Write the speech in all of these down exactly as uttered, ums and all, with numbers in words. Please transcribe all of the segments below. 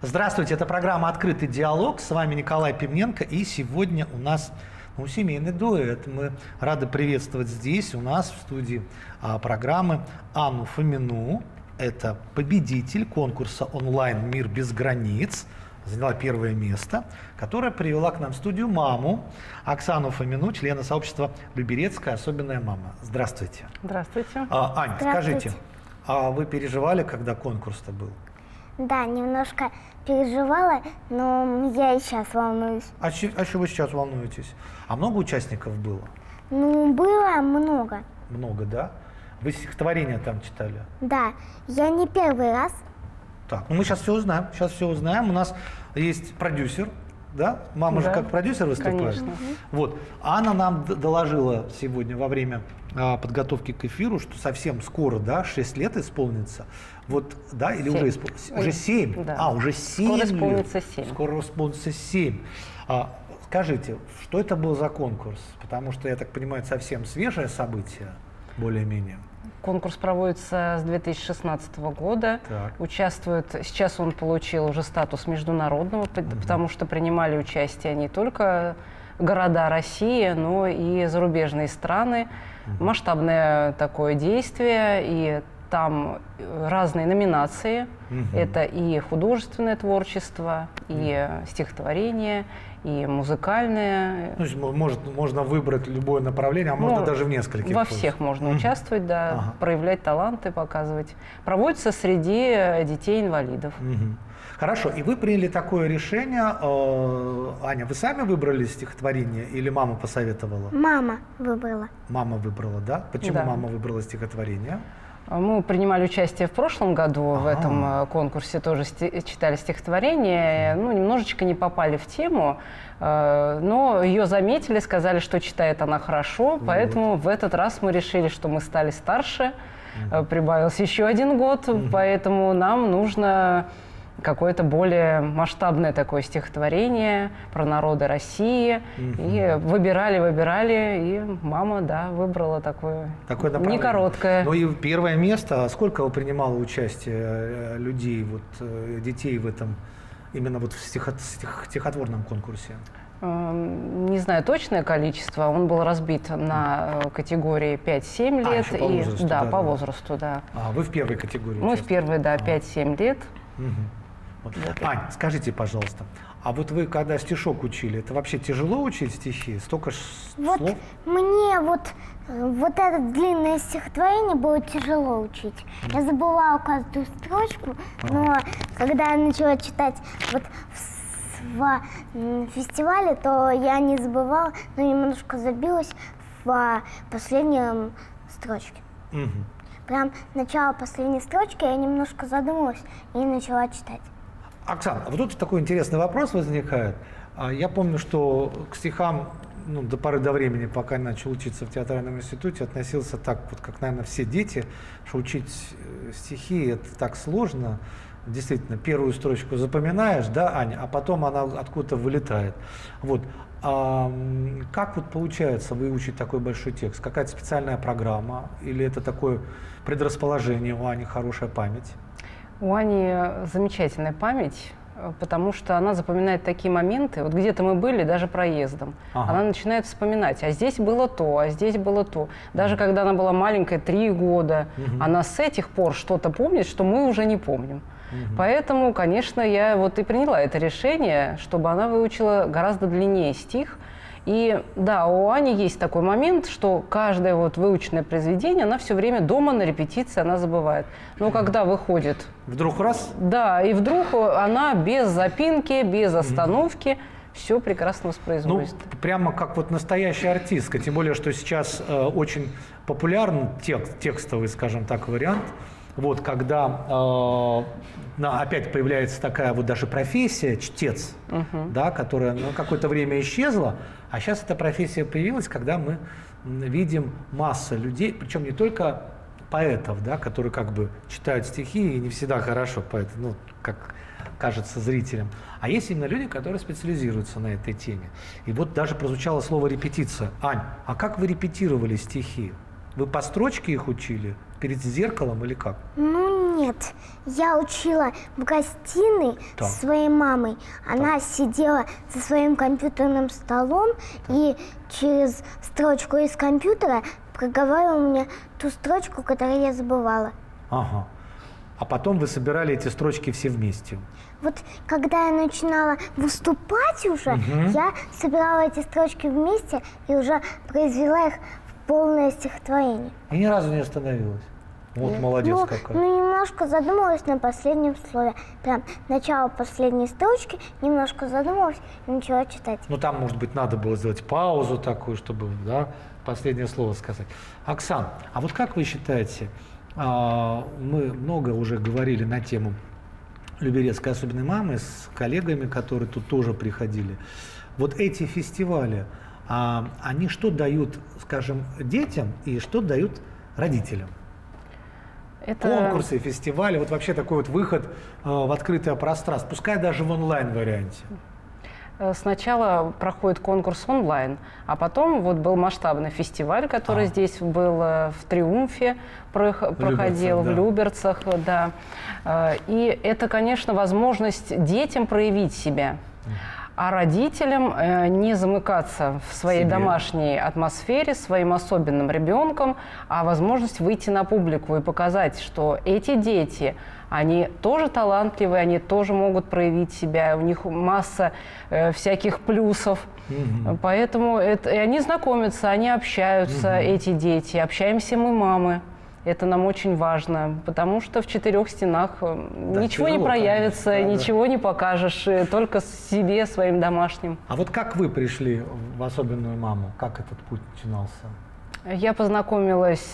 Здравствуйте, это программа «Открытый диалог». С вами Николай Пивненко. И сегодня у нас ну, семейный дуэт. Мы рады приветствовать здесь у нас в студии а, программы Анну Фомину. Это победитель конкурса онлайн «Мир без границ». Заняла первое место, которая привела к нам в студию маму Оксану Фомину, члена сообщества «Люберецкая особенная мама». Здравствуйте. Здравствуйте. А, Ань, Здравствуйте. скажите, а вы переживали, когда конкурс-то был? Да, немножко переживала, но я и сейчас волнуюсь. А что а вы сейчас волнуетесь? А много участников было? Ну, было много. Много, да? Вы стихотворение там читали? Да, я не первый раз. Так, ну мы сейчас все узнаем. Сейчас все узнаем. У нас есть продюсер, да? Мама Да, же как продюсер выступает. конечно. Вот. Анна нам д- доложила сегодня во время а, подготовки к эфиру, что совсем скоро, да, шесть лет исполнится. Вот, да, или Семь. уже исполнится? Уже семь? Да. А, уже семь Скоро лет. исполнится семь. Скоро исполнится семь. А, скажите, что это был за конкурс? Потому что, я так понимаю, это совсем свежее событие, более-менее. Конкурс проводится с две тысячи шестнадцатого года. Так. Участвует, сейчас он получил уже статус международного, п- потому что принимали участие не только города России, но и зарубежные страны. Масштабное такое действие, и там разные номинации. Мгм. Это и художественное творчество, и стихотворение, и музыкальное. Ну, то есть, мо- может, можно выбрать любое направление, а можно Ну, даже в нескольких. Во тоже. всех можно Мгм. участвовать, да, Ага. проявлять таланты, показывать. Проводится среди детей-инвалидов. Мгм. Хорошо, и вы приняли такое решение. э, Аня, вы сами выбрали стихотворение или мама посоветовала? Мама выбрала. Мама выбрала, да? Почему Да. мама выбрала стихотворение? Мы принимали участие в прошлом году в Ага. этом э, конкурсе, тоже сти- читали стихотворение, ну, немножечко не попали в тему, э, но ее заметили, сказали, что читает она хорошо, поэтому в этот раз мы решили, что мы стали старше, э, прибавился еще один год, поэтому нам нужно какое-то более масштабное такое стихотворение про народы России. И выбирали, выбирали, и мама, да, выбрала такое, Такое не направление. короткое. Ну и первое место. Сколько принимало участие э, людей, вот, э, детей в этом, именно вот в стихо- стих- стихотворном конкурсе? Эм, Не знаю точное количество, он был разбит на э, категории пять-семь А, лет. еще по и, возрасту, да, да, по да. возрасту, да. А, вы в первой категории Мы в участвовали? первой, да, пять-семь лет. Мгм. Вот. Ань, скажите, пожалуйста, а вот вы когда стишок учили, это вообще тяжело учить стихи? Столько ж Вот слов? мне вот, э, вот это длинное стихотворение было тяжело учить. Я забывала каждую строчку, но когда я начала читать вот в, с- в, м, фестивале, то я не забывала, но немножко забилась в а, последнем строчке. Мгм. Прям начало последней строчки я немножко задумалась и начала читать. Оксана, вот тут такой интересный вопрос возникает. А, Я помню, что к стихам ну, до поры до времени, пока я начал учиться в театральном институте, относился так, вот как, наверное, все дети, что учить э, стихи – это так сложно. Действительно, первую строчку запоминаешь, да, Аня, а потом она откуда-то вылетает. Вот. А м, как вот получается выучить такой большой текст? Какая-то специальная программа? Или это такое предрасположение у Ани, хорошая память? У Ани замечательная память, э, потому что она запоминает такие моменты. Вот где-то мы были, даже проездом. Ага. Она начинает вспоминать, а здесь было то, а здесь было то. Даже когда она была маленькая, три года, она с этих пор что-то помнит, что мы уже не помним. Поэтому, конечно, я вот и приняла это решение, чтобы она выучила гораздо длиннее стих. И да, у Ани есть такой момент, что каждое вот выученное произведение, она все время дома на репетиции она забывает. Но когда выходит, Вдруг раз? да, и вдруг она без запинки, без остановки все прекрасно Ну, воспроизводит. прямо как вот настоящая артистка, тем более, что сейчас э, очень популярен текст, текстовый, скажем так, вариант. Вот, когда э, на- опять появляется такая вот даже профессия, чтец, да, которая на какое-то время исчезла, а сейчас эта профессия появилась, когда мы м, видим массу людей, причем не только поэтов, да, которые как бы читают стихи и не всегда хорошо, поэтому, ну, как кажется зрителям. А есть именно люди, которые специализируются на этой теме. И вот даже прозвучало слово «репетиция». Ань, а как вы репетировали стихи? Вы по строчке их учили? Перед зеркалом или как? Ну, нет. Я учила в гостиной Так. со своей мамой. Она так. сидела за своим компьютерным столом так. и через строчку из компьютера проговаривала мне ту строчку, которую я забывала. Ага. А потом вы собирали эти строчки все вместе? Вот когда я начинала выступать уже, угу. я собирала эти строчки вместе и уже произвела их в полное стихотворение. И ни разу не остановилась? Вот молодец ну, какая. Ну, немножко задумалась на последнем слове. Прям начало последней строчки, немножко задумалась и начала читать. Ну, там, может быть, надо было сделать паузу такую, чтобы, да, последнее слово сказать. Оксан, а вот как вы считаете, мы много уже говорили на тему Люберецкой особенной мамы с коллегами, которые тут тоже приходили. Вот эти фестивали, они что дают, скажем, детям и что дают родителям? Это... Конкурсы, фестивали, вот вообще такой вот выход э, в открытое пространство, пускай даже в онлайн-варианте. Сначала проходит конкурс онлайн, а потом вот был масштабный фестиваль, который а. здесь был в Триумфе, проходил, в Люберцах, да. в Люберцах, да. И это, конечно, возможность детям проявить себя. А родителям э, не замыкаться в своей Себе. домашней атмосфере, своим особенным ребенком, а возможность выйти на публику и показать, что эти дети, они тоже талантливые, они тоже могут проявить себя, у них масса э, всяких плюсов. Угу. Поэтому это, и они знакомятся, они общаются, угу. эти дети, общаемся мы, мамы. Это нам очень важно, потому что в четырех стенах да, ничего тяжело, не проявится, конечно, да, ничего да. не покажешь, только себе, своим домашним. А вот как вы пришли в особенную маму? Как этот путь начинался? Я познакомилась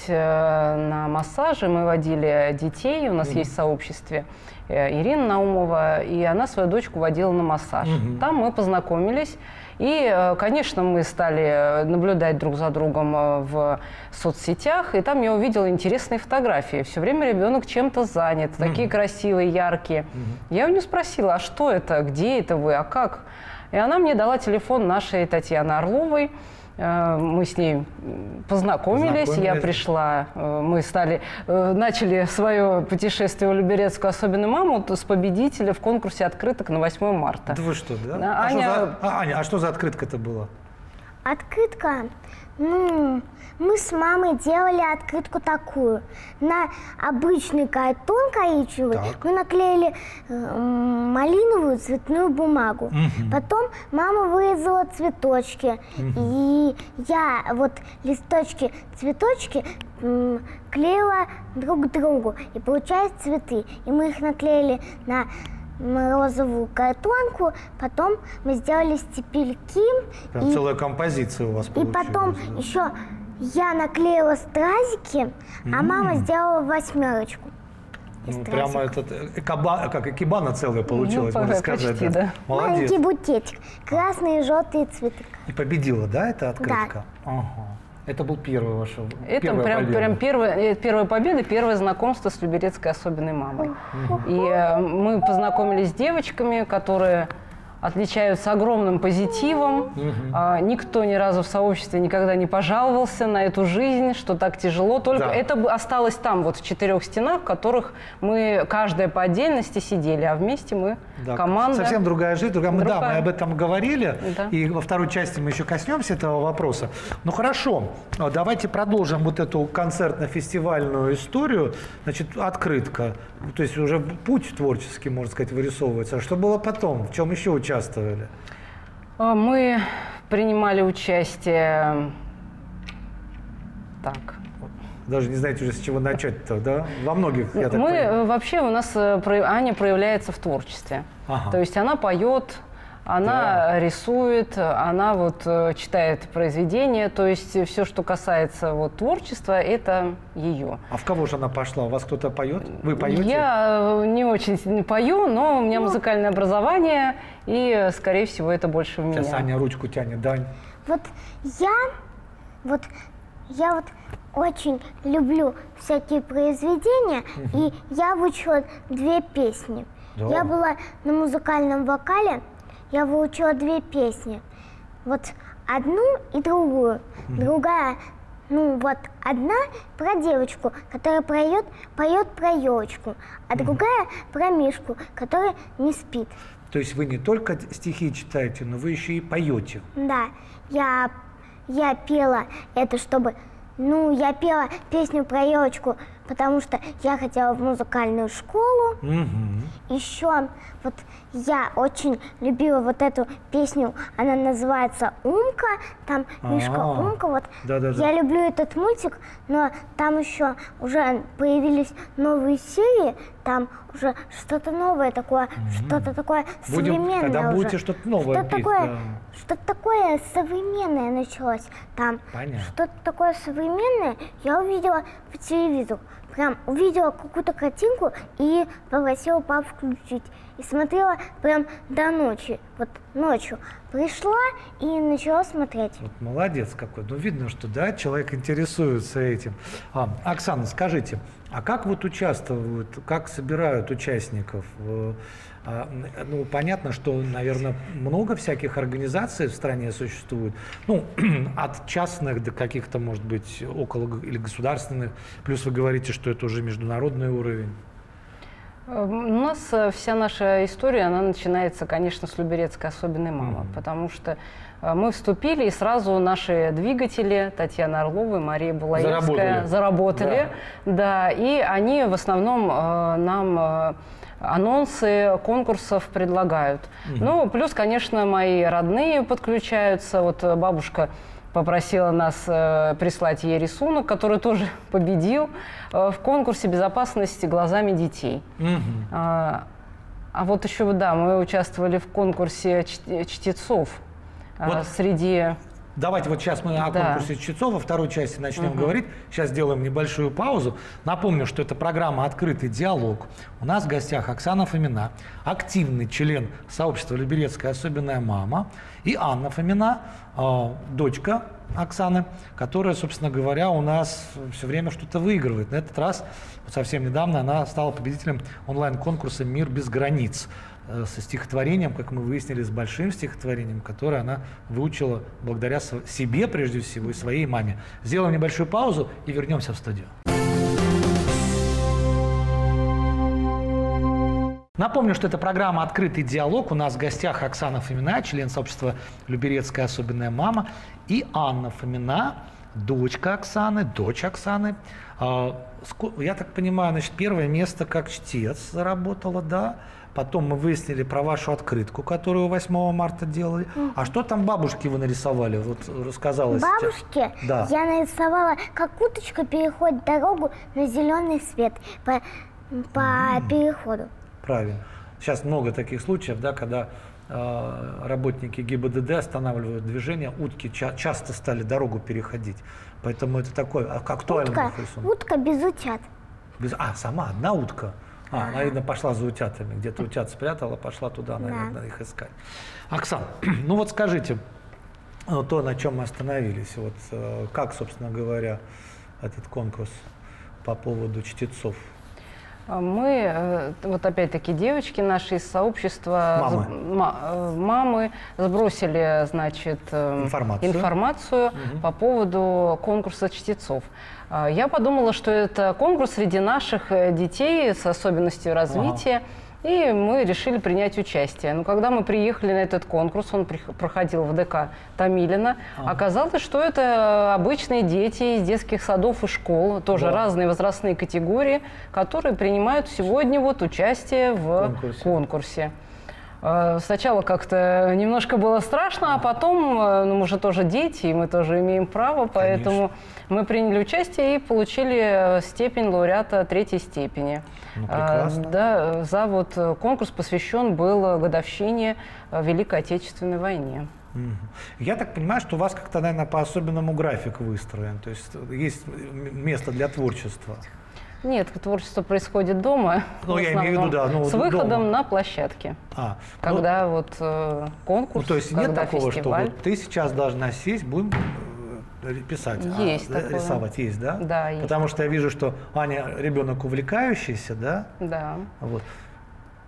на массаже, мы водили детей, у нас mm-hmm. есть в сообществе Ирина Наумова, и она свою дочку водила на массаж. Mm-hmm. Там мы познакомились. И, конечно, мы стали наблюдать друг за другом в соцсетях, и там я увидела интересные фотографии. Все время ребенок чем-то занят, mm-hmm. такие красивые, яркие. Mm-hmm. Я у нее спросила, а что это, где это вы, а как? И она мне дала телефон нашей Татьяны Орловой. Мы с ней познакомились, познакомились, я пришла, мы стали, начали свое путешествие в Люберецкую особенную маму с победителя в конкурсе открыток на восьмое марта. Да вы что, да? А, а, Аня... что за... а, Аня, а что за открытка-то была? Открытка? Ну, мы с мамой делали открытку такую. На обычный картон коричневый так. мы наклеили э, малиновую цветную бумагу. Угу. Потом мама вырезала цветочки. Угу. И я вот листочки, цветочки м, клеила друг к другу. И получаются цветы. И мы их наклеили на розовую картонку, потом мы сделали стебельки. Прям и, целая композиция у вас получилась. И потом да? еще я наклеила стразики, mm-hmm. а мама сделала восьмерочку. Ну, прямо этот, экаба, как экибана целая получилась, ну, можно сказать. Почти, да. Да. Молодец. Маленький букетик, красные и желтые цветы. И победила, да, эта открытка? Да. Ага. Это был первый ваш Это первая прям, победа. прям первая, первая победа, первое знакомство с Люберецкой особенной мамой. Uh-huh. И э, мы познакомились с девочками, которые отличаются огромным позитивом. Uh-huh. а, никто ни разу в сообществе никогда не пожаловался на эту жизнь, что так тяжело. Только да. это осталось там, вот в четырех стенах, в которых мы каждая по отдельности сидели, а вместе мы да. команда. Совсем другая жизнь. Другая. Мы, другая. Да, мы об этом говорили, да. и во второй части мы еще коснемся этого вопроса. Ну хорошо, давайте продолжим вот эту концертно-фестивальную историю. Значит, открытка. То есть уже путь творческий, можно сказать, вырисовывается. А что было потом? В чем еще участвовали? Мы принимали участие... Так... Даже не знаете уже, с чего начать-то, да? Во многих, я так Мы понимаю. Вообще, у нас Аня проявляется в творчестве. Ага. То есть она поет, она да. рисует, она вот читает произведения. То есть все, что касается вот творчества, это ее. А в кого же она пошла? У вас кто-то поет? Вы поете? Я не очень пою, но у меня ну. музыкальное образование, и, скорее всего, это больше в меня. Сейчас Аня ручку тянет, Дань. Вот я, вот я вот очень люблю всякие произведения, угу. и я выучила две песни. Да. Я была на музыкальном вокале, я выучила две песни. Вот одну и другую. Угу. Другая Ну вот одна про девочку, которая поет, поет про елочку, а другая про мишку, который не спит. То есть вы не только стихи читаете, но вы еще и поете. Да, я, я пела это, чтобы... Ну, я пела песню про елочку, потому что я хотела в музыкальную школу. Угу. Еще вот я очень любила вот эту песню, она называется «Умка», там Мишка А-а-а. Умка, вот. Да-да-да. Я люблю этот мультик, но там еще уже появились новые серии, там уже что-то новое такое, что-то такое Будем, современное когда уже. будете что-то новое Что-то петь, такое, да. что-то такое современное началось там. Понятно. Что-то такое современное я увидела по телевизору. Прям увидела какую-то картинку и попросила папу включить. И смотрела прям до ночи. Вот ночью пришла и начала смотреть. Вот молодец какой. Ну, видно, что да, человек интересуется этим. А, Оксана, скажите, а как вот участвуют, как собирают участников? А, ну, понятно, что, наверное, много всяких организаций в стране существует. Ну, от частных до каких-то, может быть, около или государственных. Плюс вы говорите, что это уже международный уровень. У нас вся наша история, она начинается, конечно, с Люберецкой особенной мамы, mm-hmm. потому что мы вступили, и сразу наши двигатели, Татьяна Орлова и Мария Булаевская, заработали, заработали да. да, и они в основном э, нам э, анонсы конкурсов предлагают. Mm-hmm. Ну, плюс, конечно, мои родные подключаются, вот бабушка попросила нас э, прислать ей рисунок, который тоже победил э, в конкурсе безопасности глазами детей. Mm-hmm. а, а вот еще, да, мы участвовали в конкурсе чтецов вот э, среди... Давайте вот сейчас мы о да. конкурсе чтецов во второй части начнем угу. говорить. Сейчас сделаем небольшую паузу. Напомню, что это программа «Открытый диалог». У нас в гостях Оксана Фомина, активный член сообщества «Люберецкая особенная мама», и Анна Фомина, э, дочка Оксаны, которая, собственно говоря, у нас все время что-то выигрывает. На этот раз, вот совсем недавно, она стала победителем онлайн-конкурса «Мир без границ» со стихотворением, как мы выяснили, с большим стихотворением, которое она выучила благодаря себе, прежде всего, и своей маме. Сделаем небольшую паузу и вернемся в студию. Напомню, что это программа «Открытый диалог». У нас в гостях Оксана Фомина, член сообщества «Люберецкая особенная мама», и Анна Фомина, дочка Оксаны, дочь Оксаны. Я так понимаю, значит, первое место как чтец заработала, да? Потом мы выяснили про вашу открытку, которую восьмого марта делали. Mm-hmm. А что там бабушки вы нарисовали? Вот рассказала бабушки сейчас. Да. Я нарисовала, как уточка переходит дорогу на зеленый свет по, по mm-hmm. переходу. Правильно. Сейчас много таких случаев, да, когда э, работники ГИБДД останавливают движение, утки ча- часто стали дорогу переходить. Поэтому это такой актуальный утка, рисунок. Утка без утят. Без... А, сама одна утка. А, она, видно, пошла за утятами. Где-то утят спрятала, пошла туда, наверное, да. их искать. Оксана, ну вот скажите, то, на чем мы остановились, вот как, собственно говоря, этот конкурс по поводу чтецов? Мы, вот опять-таки, девочки наши из сообщества, мамы, мамы сбросили, значит, информацию, информацию угу. по поводу конкурса чтецов. Я подумала, что это конкурс среди наших детей с особенностью развития, ага. и мы решили принять участие. Но когда мы приехали на этот конкурс, он проходил в ДК Томилино, ага. оказалось, что это обычные дети из детских садов и школ, тоже да. разные возрастные категории, которые принимают сегодня вот участие в конкурсе. конкурсе. Сначала как-то немножко было страшно, а потом, ну, мы же тоже дети, и мы тоже имеем право, поэтому Конечно. мы приняли участие и получили степень лауреата третьей степени. Ну, прекрасно. Да, за вот конкурс посвящен был годовщине Великой Отечественной войне. Я так понимаю, что у вас как-то, наверное, по-особенному график выстроен, то есть есть место для творчества. Нет, творчество происходит дома, ну, я имею в виду, да, ну, с выходом дома. на площадке. А, когда ну, вот э, конкурс, ну, то есть нет такого, фестиваль. что вот ты сейчас должна сесть, будем писать, есть а, такое. рисовать, есть, да? Да, есть. Потому что я вижу, что Аня ребенок увлекающийся, да? Да. Вот.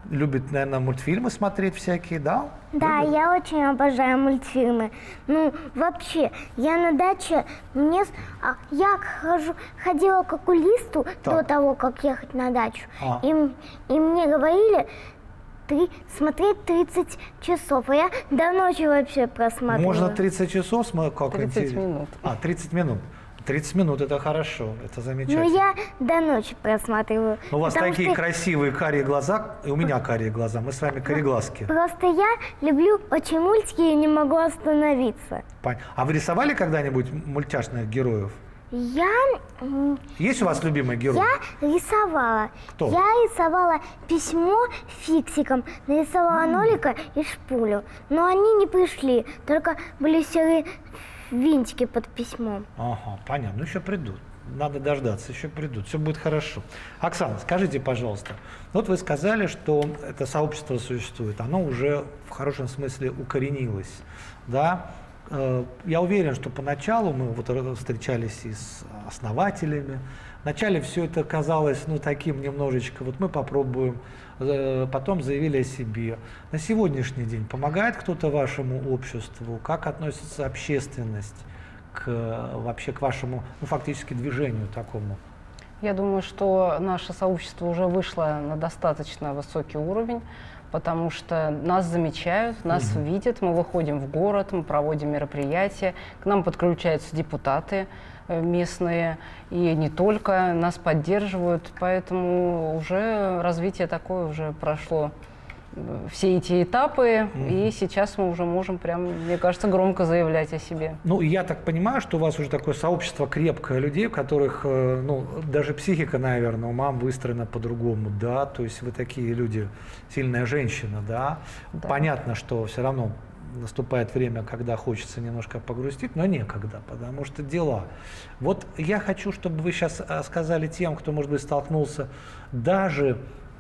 любит, наверное, мультфильмы смотреть всякие, да? Да, Любит? я очень обожаю мультфильмы. Ну, вообще, я на даче, мне, с- а, я хожу, ходила к окулисту Так. до того, как ехать на дачу. А. И, м- и мне говорили три, смотреть тридцать часов, а я до ночи вообще просматривала. Можно тридцать часов смотреть? Как тридцать интересно. минут. А, тридцать минут. тридцать минут, это хорошо, это замечательно. Ну, я до ночи просматриваю. Ну, у вас потому такие что красивые карие глаза, и у меня карие глаза, мы с вами кореглазки. Просто я люблю очень мультики и не могу остановиться. Пон- А вы рисовали когда-нибудь мультяшных героев? Я, м, Есть у вас любимый герой? я рисовала. Кто? Я рисовала письмо фиксиком, нарисовала нолика и шпулю. Но они не пришли, только были серые винтики под письмом. Ага, понятно, ну еще придут. Надо дождаться, еще придут, все будет хорошо. Оксана, скажите, пожалуйста, вот вы сказали, что это сообщество существует, оно уже в хорошем смысле укоренилось, да? Э, Я уверен, что поначалу мы вот р- встречались и с основателями. Вначале все это казалось, ну, таким немножечко, вот мы попробуем, э, потом заявили о себе. На сегодняшний день помогает кто-то вашему обществу? Как относится общественность к, э, вообще к вашему, ну, фактически движению такому? Я думаю, что наше сообщество уже вышло на достаточно высокий уровень, потому что нас замечают, нас Мгм. видят, мы выходим в город, мы проводим мероприятия, к нам подключаются депутаты э, местные, и не только, нас поддерживают, поэтому уже развитие такое уже прошло э, все эти этапы, и сейчас мы уже можем прям, мне кажется, громко заявлять о себе. Ну, и я так понимаю, что у вас уже такое сообщество крепкое людей, у которых, э, ну, даже психика, наверное, у мам выстроена по-другому, да, то есть вы такие люди, сильная женщина, да. Да. Понятно, что все равно наступает время, когда хочется немножко погрустить, но некогда, потому что дела. Вот я хочу, чтобы вы сейчас сказали тем, кто, может быть, столкнулся даже,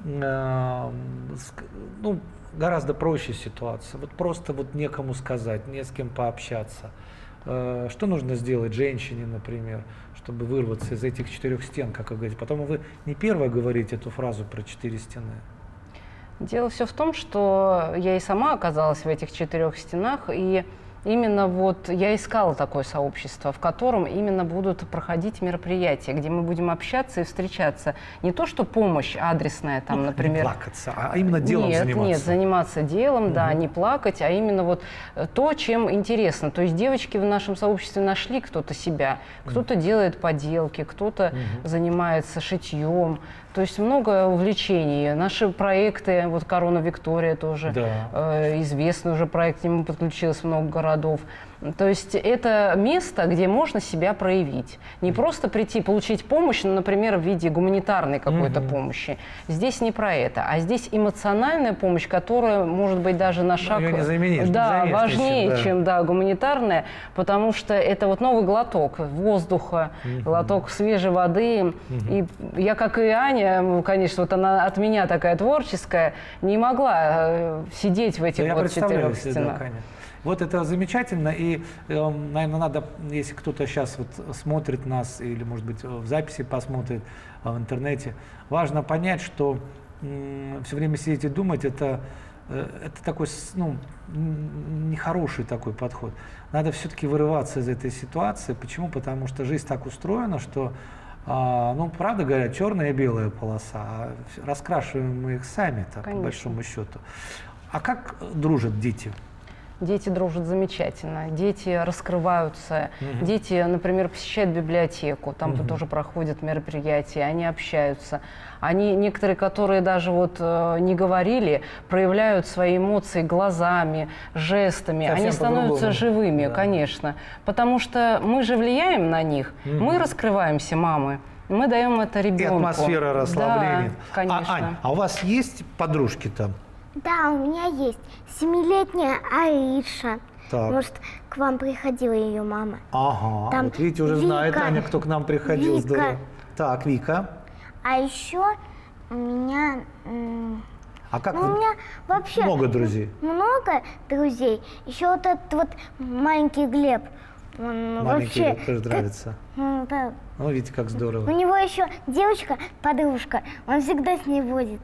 э, с, ну, гораздо проще ситуация, вот просто вот некому сказать, не с кем пообщаться. Э, Что нужно сделать женщине, например, чтобы вырваться из этих четырех стен, как вы говорите? Потом вы не первая говорите эту фразу про четыре стены. Дело все в том, что я и сама оказалась в этих четырех стенах, и именно вот я искала такое сообщество, в котором именно будут проходить мероприятия, где мы будем общаться и встречаться. Не то, что помощь адресная, там, Ну, например. не плакаться, а именно делом нет, заниматься. Нет, заниматься делом, да, не плакать, а именно вот э, то, чем интересно. То есть девочки в нашем сообществе нашли кто-то себя, кто-то делает поделки, кто-то занимается шитьем. То есть много увлечений. Наши проекты, вот «Корона Виктория» тоже Да. э, известный уже проект, к нему подключилось много городов. То есть это место, где можно себя проявить. Не просто прийти, получить помощь, ну, например, в виде гуманитарной какой-то Мгм. помощи. Здесь не про это, а здесь эмоциональная помощь, которая может быть даже на шаг её не заменишь, не да, заместишь, важнее, да. чем да, гуманитарная, потому что это вот новый глоток воздуха, глоток свежей воды. И я, как и Аня, ну, конечно, вот она от меня такая творческая, не могла э, сидеть в этих Да, я вот представляю четырех себе, стенах. да, конечно. Вот это замечательно, и, э, наверное, надо, если кто-то сейчас вот смотрит нас, или, может быть, в записи посмотрит, э, в интернете, важно понять, что все время сидеть и думать, это, э, это такой, с- ну, н- нехороший такой подход. Надо все-таки вырываться из этой ситуации. Почему? Потому что жизнь так устроена, что, а, ну, правда говорят, черная и белая полоса, а ф- раскрашиваем мы их сами-то, по Конечно. большому счету. А как дружат дети? Дети дружат замечательно, дети раскрываются, Мгм. дети, например, посещают библиотеку, там Мгм. тоже проходят мероприятия, они общаются. Они, некоторые, которые даже вот э, не говорили, проявляют свои эмоции глазами, жестами, Совсем они становятся по-другому. живыми, Да. конечно, потому что мы же влияем на них, Мгм. мы раскрываемся, мамы, мы даем это И ребенку. атмосфера расслабления. Да, конечно. А, Ань, а у вас есть подружки там? Да, у меня есть семилетняя Аиша. Так. Может, к вам приходила ее мама. Ага, Там вот видите, уже знает Вика. Аня, кто к нам приходил. Вика. Здорово. Так, Вика. А еще у меня... м, А как Ну, у вы- меня вообще много друзей? много друзей. Еще вот этот вот маленький Глеб. Он Маленький вообще... Глеб тоже ты- нравится. ну, да. Ну, видите, как У здорово. него еще девочка, подружка. Он всегда с ней водится.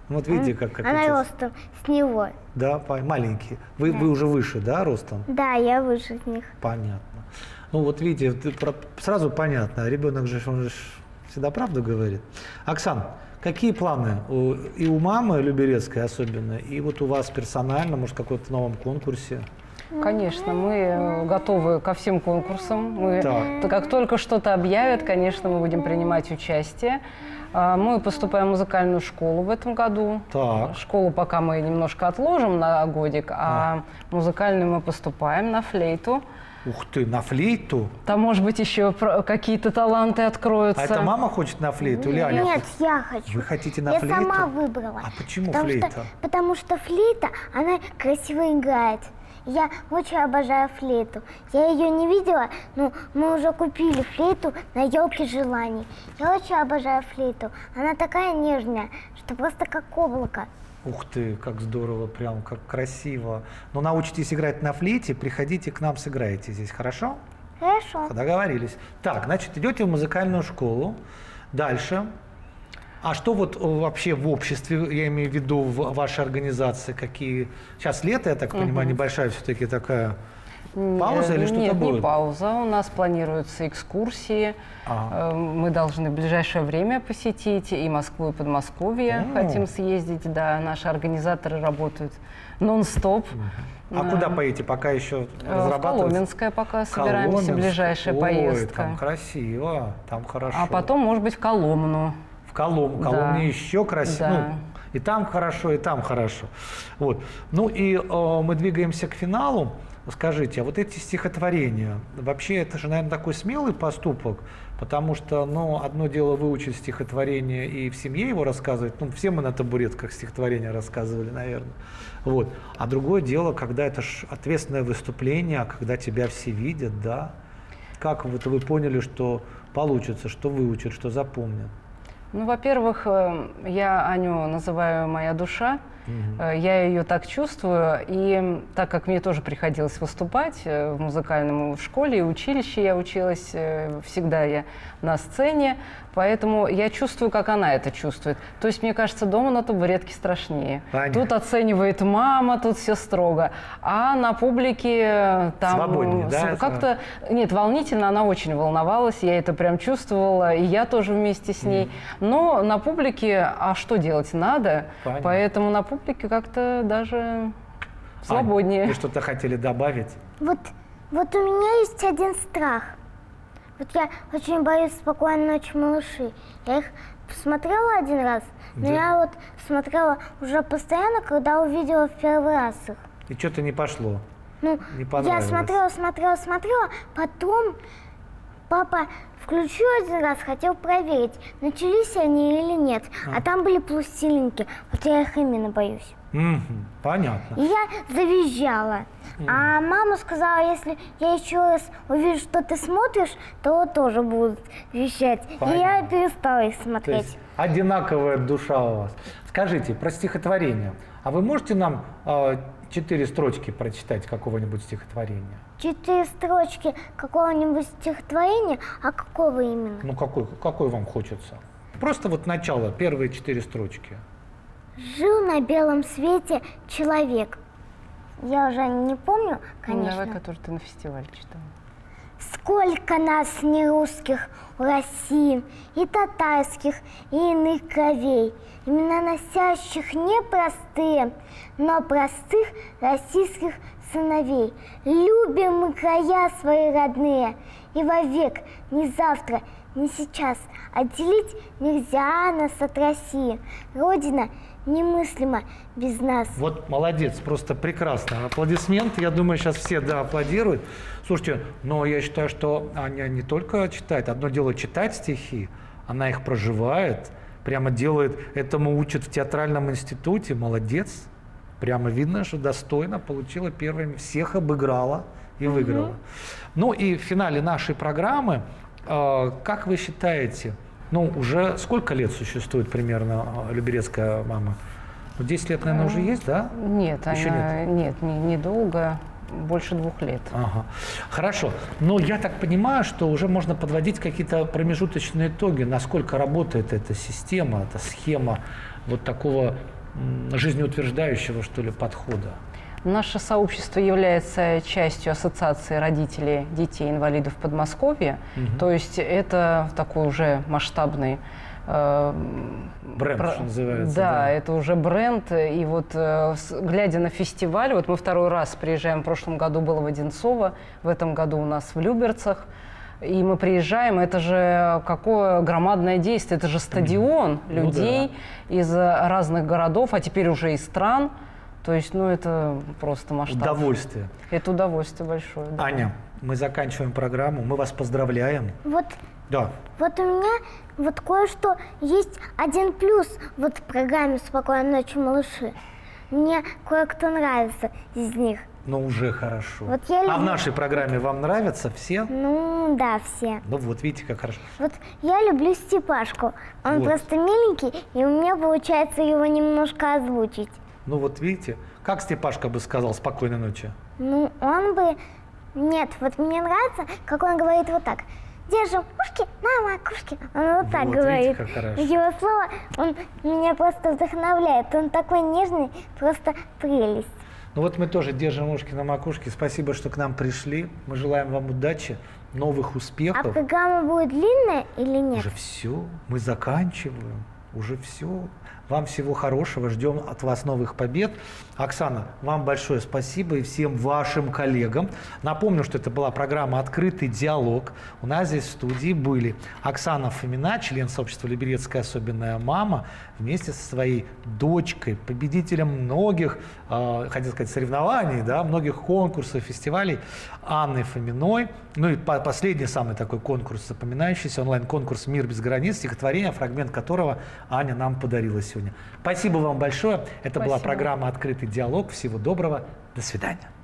Вот видите, как, как Она отец. ростом с него. Да, по- маленький. Вы, вы уже выше, да, ростом? Да, я выше них. Понятно. Ну вот видите, ты про- сразу понятно. Ребенок же, он же всегда правду говорит. Оксан, какие планы у- и у мамы Люберецкой особенно, и вот у вас персонально, может, в каком-то новом конкурсе? Конечно, мы э, готовы ко всем конкурсам. Мы, Так. то как только что-то объявят, конечно, мы будем принимать участие. А, Мы поступаем в музыкальную школу в этом году. Так. Школу пока мы немножко отложим на годик, а музыкальную мы поступаем на флейту. Ух ты, на флейту? Там, может быть, еще про- какие-то таланты откроются. А это мама хочет на флейту или Аня? Нет, я хочу. Вы хотите на я флейту? сама выбрала. А почему потому флейта? Что, потому что флейта, она красиво играет. Я очень обожаю флейту. Я ее не видела, но мы уже купили флейту на елке желаний. Я очень обожаю флейту. Она такая нежная, что просто как облако. Ух ты, как здорово, прям как красиво. Ну, научитесь играть на флейте, приходите к нам, сыграете здесь, хорошо? Хорошо. Договорились. Так, значит, идете в музыкальную школу. Дальше. А что вот вообще в обществе, я имею в виду в вашей организации, какие... Сейчас лето, я так понимаю, небольшая все-таки такая пауза или что-то Нет, будет? не пауза. У нас планируются экскурсии. Ага. Э, Мы должны в ближайшее время посетить и Москву, и Подмосковье. М. Хотим съездить, да. Наши организаторы работают нон-стоп. А Да. куда поедете, пока еще Э, В разрабатывается? Коломенское пока собираемся, Коломенск. ближайшая Ой, поездка. там красиво, там хорошо. А потом, может быть, в Коломну. В Колом, Да. Коломне еще красиво. Да. Ну, и там хорошо, и там хорошо. Вот. Ну и э, мы двигаемся к финалу. Скажите, а вот эти стихотворения, вообще это же, наверное, такой смелый поступок, потому что, ну, одно дело выучить стихотворение и в семье его рассказывать, ну, все мы на табуретках стихотворения рассказывали, наверное, вот. А другое дело, когда это ж ответственное выступление, когда тебя все видят, да. Как вот вы поняли, что получится, что выучат, что запомнят? Ну, во-первых, э, я Аню называю «моя душа». Э, Я ее так чувствую, и так как мне тоже приходилось выступать э, в музыкальном в школе и училище, я училась, э, всегда я на сцене, поэтому я чувствую, как она это чувствует. То есть, мне кажется, дома на табуретке страшнее. Понятно. Тут оценивает мама, тут все строго, а на публике э, там Свободнее, да, с- как-то нет, волнительно, она очень волновалась, я это прям чувствовала, и я тоже вместе с ней. Но на публике, а что делать надо? Понятно. Поэтому на публике как-то даже свободнее. Ань, вы что-то хотели добавить? Вот, вот у меня есть один страх. Вот я очень боюсь «Спокойной ночи, малыши». Я их посмотрела один раз, но Да. я вот смотрела уже постоянно, когда увидела в первый раз их. И что-то не пошло. Ну, Не я понравилось. смотрела, смотрела, смотрела, потом папа включил один раз, хотел проверить, начались они или нет. А, там были пластилинки, вот я их именно боюсь. Мгм, понятно. И я завизжала. А мама сказала, если я еще раз увижу, что ты смотришь, то тоже будут вещать. И я Понятно. перестала их То смотреть. есть одинаковая душа у вас. Скажите, про стихотворение. А вы можете нам э, четыре строчки прочитать какого-нибудь стихотворения? Четыре строчки какого-нибудь стихотворения, а какого именно? Ну, какой, какой вам хочется? Просто вот начало, первые четыре строчки. Жил на белом свете человек. Я уже не помню, Ну, конечно. давай, который ты на фестивале читала. Сколько нас не русских в России, и татарских, и иных кровей, имена носящих непростые, но простых российских сыновей. Любим мы края свои родные, и вовек, не завтра, не сейчас, отделить нельзя нас от России. Родина немыслима без нас. Вот молодец, просто прекрасно. Аплодисменты, я думаю, сейчас все, да, аплодируют. Слушайте, но я считаю, что Аня не только читает. Одно дело читать стихи, она их проживает, прямо делает, этому учат в театральном институте. Молодец. Прямо видно, что достойно получила первыми, всех обыграла и выиграла. Ну и в финале нашей программы, э, как вы считаете, ну уже сколько лет существует примерно э, Люберецкая мама? Ну, десять лет, наверное, уже есть, да? Нет, Еще она, нет, не- недолго, больше двух лет. Ага. Хорошо. Но я так понимаю, что уже можно подводить какие-то промежуточные итоги, насколько работает эта система, эта схема вот такого жизнеутверждающего, что ли, подхода. Наше сообщество является частью Ассоциации родителей детей-инвалидов Подмосковья. Угу. То есть это такой уже масштабный э, бренд, про... что называется. Да, да, это уже бренд. И вот э, глядя на фестиваль, вот мы второй раз приезжаем, в прошлом году было в Одинцово, в этом году у нас в Люберцах. И мы приезжаем, это же какое громадное действие, это же стадион ну, людей да. из разных городов, а теперь уже из стран. То есть, ну, это просто масштаб. Удовольствие. Это удовольствие большое. Да. Аня, мы заканчиваем программу, мы вас поздравляем. Вот, да. вот у меня вот кое-что есть один плюс вот в программе «Спокойной ночи, малыши». Мне кое-кто нравится из них. Ну, уже хорошо. Вот я люблю... А в нашей программе вам нравятся все? Ну, да, все. Ну, вот видите, как хорошо. Вот я люблю Степашку. Он вот. просто миленький, и у меня получается его немножко озвучить. Ну, вот видите, как Степашка бы сказал «спокойной ночи»? Ну, он бы... Нет, вот мне нравится, как он говорит вот так. Держим ушки на макушке. Он вот так вот, говорит. Видите, как хорошо. Его слово, он меня просто вдохновляет. Он такой нежный, просто прелесть. Ну вот мы тоже держим ушки на макушке. Спасибо, что к нам пришли. Мы желаем вам удачи, новых успехов. А программа будет длинная или нет? Уже все. Мы заканчиваем. Уже все. Вам всего хорошего. Ждем от вас новых побед. Оксана, вам большое спасибо и всем вашим коллегам. Напомню, что это была программа «Открытый диалог». У нас здесь в студии были Оксана Фомина, член сообщества «Либерецкая особенная мама», вместе со своей дочкой, победителем многих, э, хотел сказать, соревнований, да, многих конкурсов, фестивалей, Анной Фоминой. Ну и по последний самый такой конкурс, запоминающийся, онлайн-конкурс «Мир без границ», стихотворение, фрагмент которого Аня нам подарила сегодня. Спасибо вам большое. Это Спасибо. Была программа «Открытый диалог». Всего доброго. До свидания.